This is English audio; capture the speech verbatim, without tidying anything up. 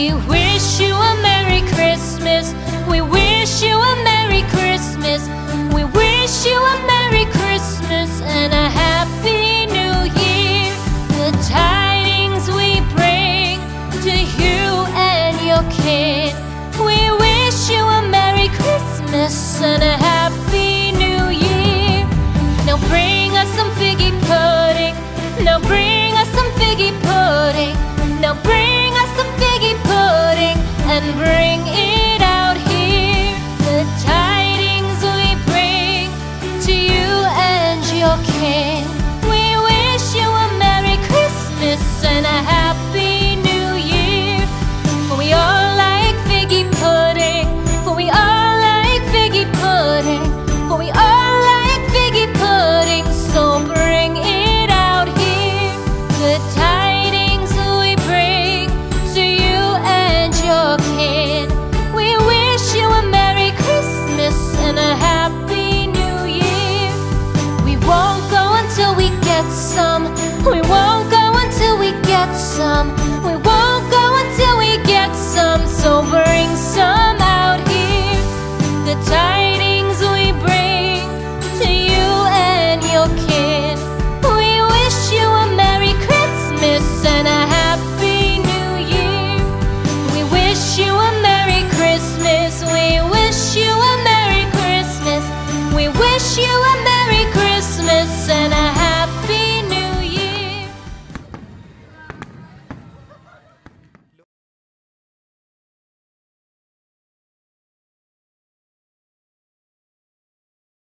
We wish you a Merry Christmas. We wish you a Merry Christmas. We wish you a Merry Christmas and a Happy New Year. The tidings we bring to you and your kin. We wish you a Merry Christmas and a Happy New Year. Now bring us some figgy pudding. Now bring us some figgy pudding. Now bring us some figgy pudding and bring it out here. The tidings we bring to you and your kin. We wish you a Merry Christmas and a Happy New Year. For we all like figgy pudding. For we all like figgy pudding. For we all like figgy pudding. So bring it out here. The tidings we bring to you and your kin. We wish you a Merry Christmas and a Happy New Year. We won't go until we get some. We won't go until we get some. We won't go until we get some. So bring some out here. The tidings we bring to you and your kin. We wish you a Merry Christmas and a Happy New Year. We wish you a Merry Christmas. We wish you a Merry Christmas. We wish you a Merry